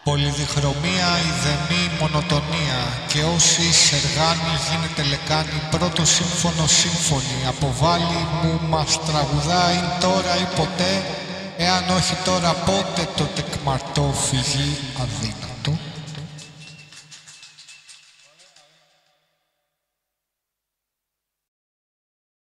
Πολυδιχρωμία, ειδεμή, μονοτονία και όσοι σεργάνι γίνεται λεκάνι, πρώτο σύμφωνο σύμφωνη, αποβάλλει μου μας τραγουδάει τώρα ή ποτέ, εάν όχι τώρα πότε το τεκμαρτό φυγεί αδύνατο.